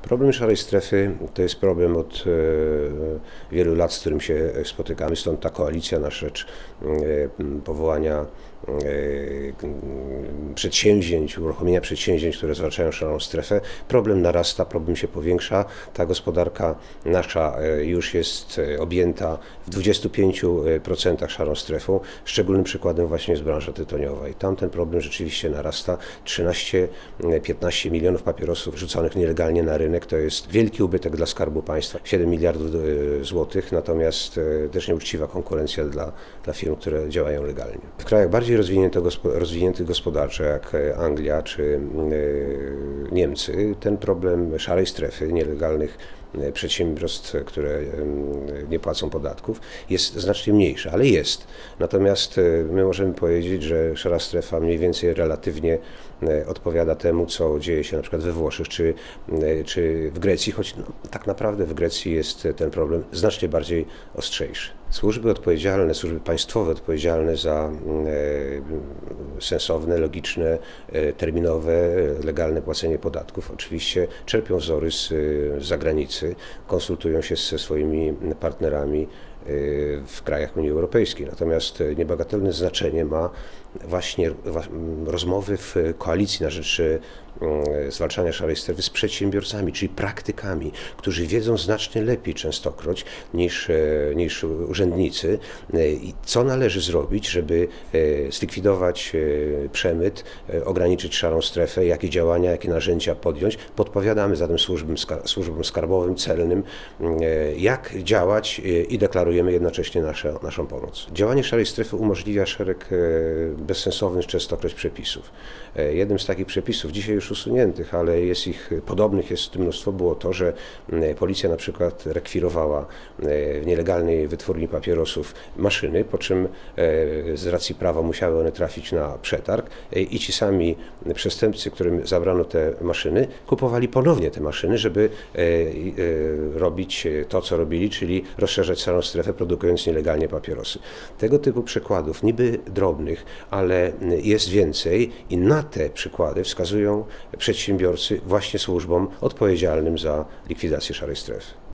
Problem szarej strefy to jest problem od wielu lat, z którym się spotykamy, stąd ta koalicja na rzecz powołania przedsięwzięć, uruchomienia przedsięwzięć, które zwalczają szarą strefę. Problem narasta, problem się powiększa. Ta gospodarka nasza już jest objęta w 25% szarą strefą. Szczególnym przykładem właśnie jest branża tytoniowa i tam ten problem rzeczywiście narasta. 13-15 milionów papierosów rzuconych nielegalnie na rynek to jest wielki ubytek dla Skarbu Państwa, 7 miliardów złotych, natomiast też nieuczciwa konkurencja dla firm, które działają legalnie. W krajach bardziej rozwiniętych gospodarczo, jak Anglia czy Niemcy, ten problem szarej strefy, nielegalnych przedsiębiorstw, które nie płacą podatków, jest znacznie mniejszy, ale jest. Natomiast my możemy powiedzieć, że szara strefa mniej więcej relatywnie odpowiada temu, co dzieje się na przykład we Włoszech czy w Grecji, choć tak naprawdę w Grecji jest ten problem znacznie bardziej ostrzejszy. Służby państwowe odpowiedzialne za sensowne, logiczne, terminowe, legalne płacenie podatków oczywiście czerpią wzory z zagranicy, konsultują się ze swoimi partnerami w krajach Unii Europejskiej. Natomiast niebagatelne znaczenie ma właśnie rozmowy w koalicji na rzecz zwalczania szarej strefy z przedsiębiorcami, czyli praktykami, którzy wiedzą znacznie lepiej częstokroć niż urzędnicy, co należy zrobić, żeby zlikwidować przemyt, ograniczyć szarą strefę, jakie działania, jakie narzędzia podjąć. Podpowiadamy zatem służbom skarbowym, celnym, jak działać i deklarujemy jednocześnie naszą pomoc. Działanie szarej strefy umożliwia szereg bezsensownych częstokroć przepisów. Jednym z takich przepisów, dzisiaj już usuniętych, ale jest ich podobnych, jest mnóstwo, było to, że policja na przykład rekwirowała w nielegalnej wytwórni papierosów maszyny, po czym z racji prawa musiały one trafić na przetarg i ci sami przestępcy, którym zabrano te maszyny, kupowali ponownie te maszyny, żeby robić to, co robili, czyli rozszerzać szarą strefę, produkując nielegalnie papierosy. Tego typu przykładów, niby drobnych, ale jest więcej i na te przykłady wskazują przedsiębiorcy właśnie służbom odpowiedzialnym za likwidację szarej strefy.